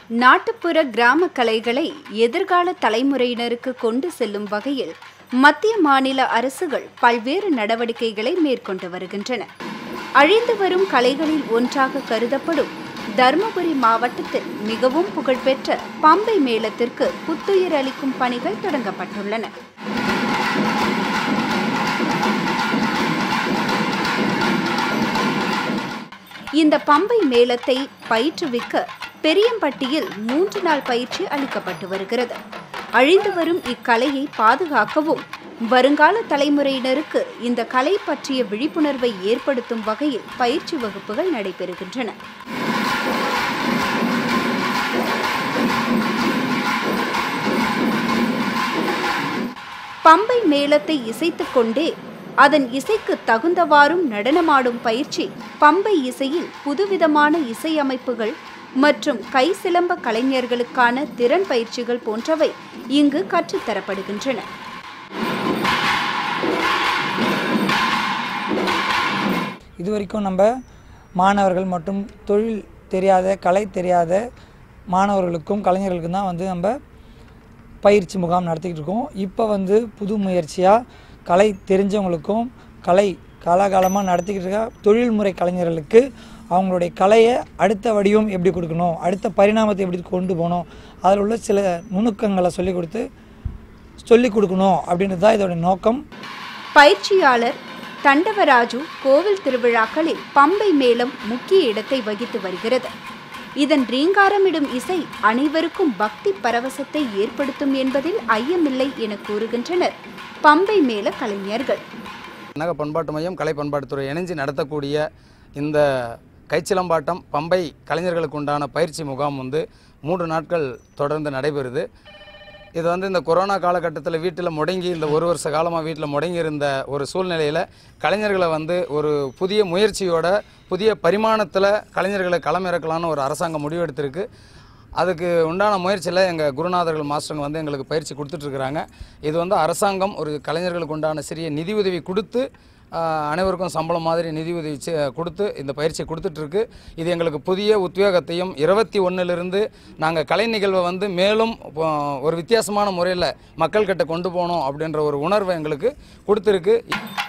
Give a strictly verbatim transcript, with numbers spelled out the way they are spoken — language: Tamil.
நாட்டுப்புற கிராம கலைகளை எதிர்கால தலைமுறையினருக்கு கொண்டு செல்லும் வகையில் மத்திய மாநில அரசுகள் பல்வேறு நடவடிக்கைகளை மேற்கொண்டு வருகின்றன. அழிந்து வரும் கலைகளில் ஒன்றாக கருதப்படும் தருமபுரி மாவட்டத்தில் மிகவும் புகழ்பெற்ற பம்பை மேளத்திற்கு புத்துயிர் அளிக்கும் பணிகள் தொடங்கப்பட்டுள்ளன. இந்த பம்பை மேளத்தை பயிற்றுவிக்க பெரியம்பட்டியில் மூன்று நாள் பயிற்சி அளிக்கப்பட்டு வருகிறது. அழிந்து வரும் இக்கலையை பாதுகாக்கவும் வருங்கால தலைமுறையினருக்கு இந்த கலை பற்றிய விழிப்புணர்வை ஏற்படுத்தும் வகையில் பயிற்சி வகுப்புகள் நடைபெறுகின்றன. பம்பை மேளத்தை இசைத்துக் கொண்டே அதன் இசைக்கு தகுந்தவாறும் நடனமாடும் பயிற்சி பம்பை இசையில் புதுவிதமான இசையமைப்புகள் மற்றும் கை சிலம்ப கலைஞர்களுக்கான திறன் பயிற்சிகள் போன்றவை இங்கு கற்றுத்தரப்படுகின்றன. இதுவரைக்கும் நம்ம மாணவர்கள் மற்றும் தொழில் தெரியாத கலை தெரியாத மாணவர்களுக்கும் கலைஞர்களுக்கும் தான் வந்து நம்ம பயிற்சி முகாம் நடத்திக்கிட்டு இருக்கோம். இப்போ வந்து புது முயற்சியாக கலை தெரிஞ்சவங்களுக்கும் கலை காலகாலமாக நடத்திக்கிட்டு இருக்க தொழில்முறை கலைஞர்களுக்கு அவங்களுடைய கலையை அடுத்த வடிவம் எப்படி கொடுக்கணும், அடுத்த பரிணாமத்தை எப்படி கொண்டு போகணும், அதில் உள்ள சில நுணுக்கங்களை சொல்லிக் கொடுத்து சொல்லிக் கொடுக்கணும் அப்படின்றது தான் இதோட நோக்கம். பயிற்சியாளர் தண்டவராஜு கோவில் திருவிழாக்களில் பம்பை மேளம் முக்கிய இடத்தை வகித்து வருகிறது. இதன் ரீங்காரமிடும் இசை அனைவருக்கும் பக்தி பரவசத்தை ஏற்படுத்தும் என்பதில் ஐயமில்லை என கூறுகின்றனர் பம்பை மேள கலைஞர்கள். நக பண்பாட்டு மையம் கலை பண்பாட்டுத்துறை இணைஞ்சு நடத்தக்கூடிய இந்த கைச்சிலம்பாட்டம் பம்பை கலைஞர்களுக்கு உண்டான பயிற்சி முகாம் வந்து மூன்று நாட்கள் தொடர்ந்து நடைபெறுது. இது வந்து இந்த கொரோனா காலகட்டத்தில் வீட்டில் முடங்கி இந்த ஒரு வருஷ காலமாக வீட்டில் முடங்கி இருந்த ஒரு சூழ்நிலையில் கலைஞர்களை வந்து ஒரு புதிய முயற்சியோட புதிய பரிமாணத்தில் கலைஞர்களை களமிறக்கலான்னு ஒரு அரசாங்கம் முடிவெடுத்திருக்கு. அதுக்கு உண்டான முயற்சியில் எங்கள் குருநாதர்கள் மாஸ்டருங்க வந்து எங்களுக்கு பயிற்சி கொடுத்துட்ருக்குறாங்க. இது வந்து அரசாங்கம் ஒரு கலைஞர்களுக்கு உண்டான சிறிய நிதி உதவி கொடுத்து அனைவருக்கும் சம்பளம் மாதிரி நிதி உதவி கொடுத்து இந்த பயிற்சி கொடுத்துட்ருக்கு. இது எங்களுக்கு புதிய உத்வேகத்தையும் இருபத்தி ஒன்றிலிருந்து நாங்கள் கலை நிகழ்வை வந்து மேலும் ஒரு வித்தியாசமான முறையில் மக்கள்கிட்ட கொண்டு போகணும் அப்படின்ற ஒரு உணர்வை எங்களுக்கு கொடுத்துருக்கு.